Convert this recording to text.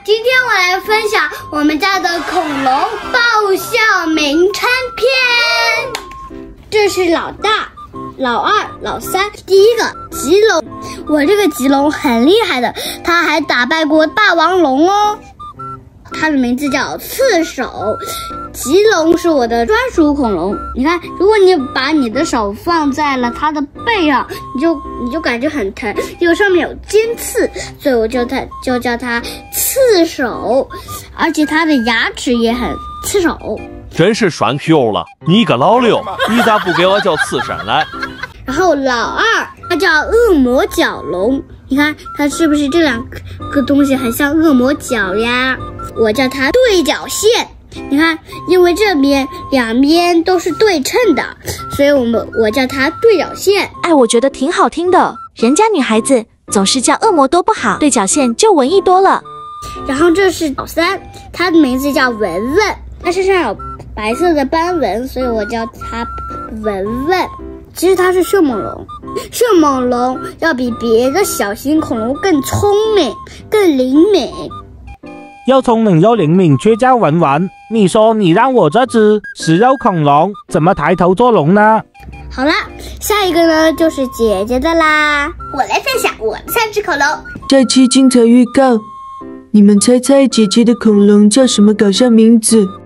今天我来分享我们家的恐龙爆笑名称篇。这是老大、老二、老三。第一个棘龙，我这个棘龙很厉害的，它还打败过霸王龙哦。它的名字叫刺手。棘龙是我的专属恐龙，你看，如果你把你的手放在了它的背上，你就感觉很疼，因为上面有尖刺，所以我就叫它刺手，而且它的牙齿也很刺手。 真是栓 Q 了，你个老六，你咋不给我叫刺身来？ 然后老二，它叫恶魔角龙，你看它是不是这两个东西很像恶魔角呀？我叫它对角线。你看，因为这边两边都是对称的，所以我叫它对角线。 哎，我觉得挺好听的，人家女孩子总是叫恶魔多不好，对角线就文艺多了。 然后这是老三，它的名字叫文文，它身上有白色的斑纹，所以我叫它文文。其实它是迅猛龙，迅猛龙要比别的小型恐龙更聪明、更灵敏。 又聪明又灵敏，却叫文文。你说你让我这只食肉恐龙怎么抬头做龙呢？ 好啦，下一个呢就是姐姐的啦。我来分享我的3只恐龙。 这期精彩预告，你们猜猜姐姐的恐龙叫什么搞笑名字？